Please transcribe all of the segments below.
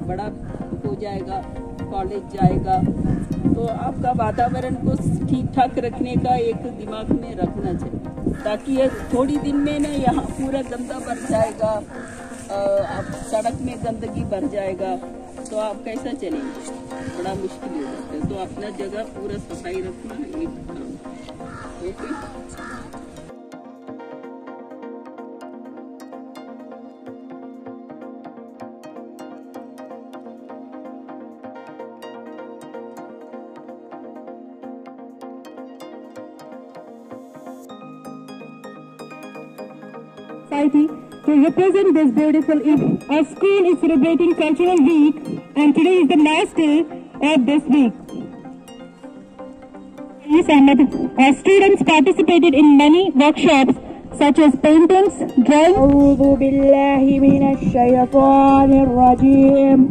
बड़ा हो जाएगा, कॉलेज जाएगा, तो आपका वातावरण को ठीक ठाक रखने का एक दिमाग में रखना चाहिए, ताकि ये थोड़ी दिन में ना यहाँ पूरा गंदा भर जाएगा, आप सड़क में गंदगी भर जाएगा, तो आप कैसा चलेंगे, बड़ा मुश्किल हो जाता है। तो अपना जगह पूरा सफाई रखना एक काम। Okay. To represent this beautiful event, our school is celebrating Cultural Week, and today is the last day of this week. Our students participated in many workshops such as paintings, drawing. أعوذ بالله من الشيطان الرجيم.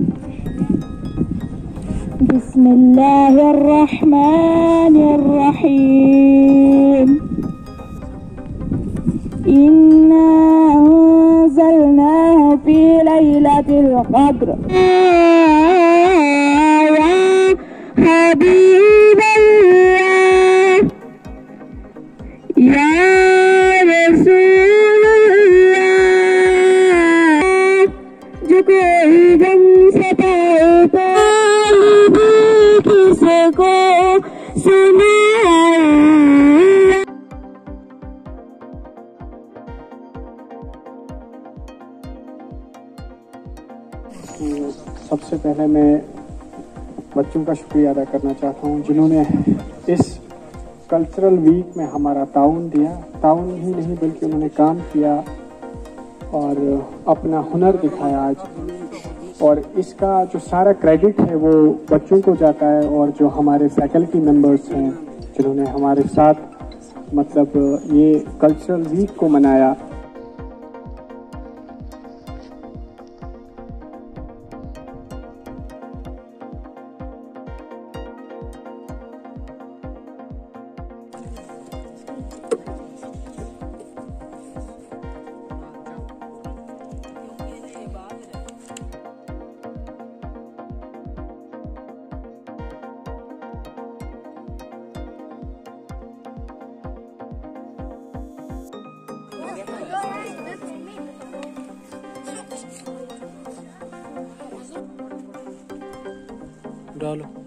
بسم الله الرحمن الرحيم. إنا أنزلناه في ليلة القدر. يا حبيب الله يا रसूल अल्लाह, जो कोई गम सताए तो किसे को सुनाए। सबसे पहले मैं बच्चों का शुक्रिया अदा करना चाहता हूँ जिन्होंने इस कल्चरल वीक में हमारा ताउन दिया। ताउन ही नहीं बल्कि उन्होंने काम किया और अपना हुनर दिखाया आज, और इसका जो सारा क्रेडिट है वो बच्चों को जाता है, और जो हमारे फैकल्टी मेंबर्स हैं जिन्होंने हमारे साथ मतलब ये कल्चरल वीक को मनाया। डालो।